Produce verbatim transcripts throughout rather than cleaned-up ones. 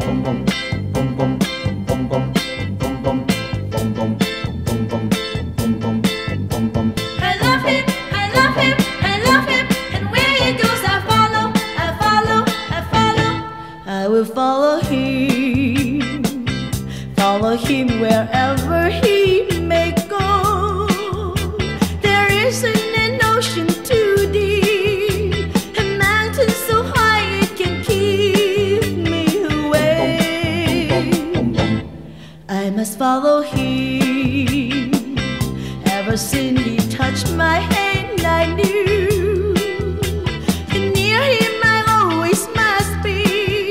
Follow him, follow him wherever he may go. There isn't an ocean too deep, a mountain so high it can keep me away. I must follow him. Ever since he touched my hand, I knew that near him I always must be.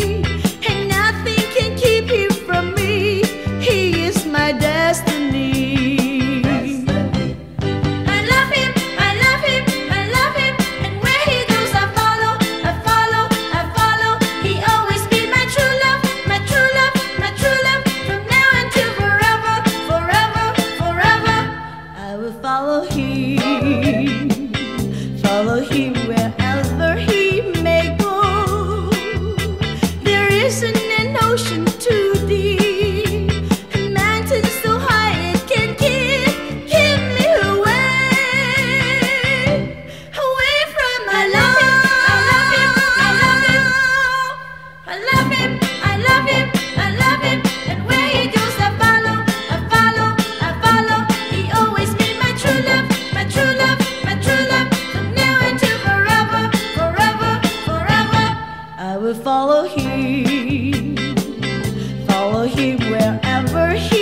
Follow him, follow him wherever he may go. There isn't an ocean too deep, a mountain so high it can keep, keep me away, away from my love. I love him, I love him, I love him, and where he goes I follow, I follow, I follow. He always be my true love, my true love, my true love, from now until forever, forever, forever. I will follow him, follow him wherever he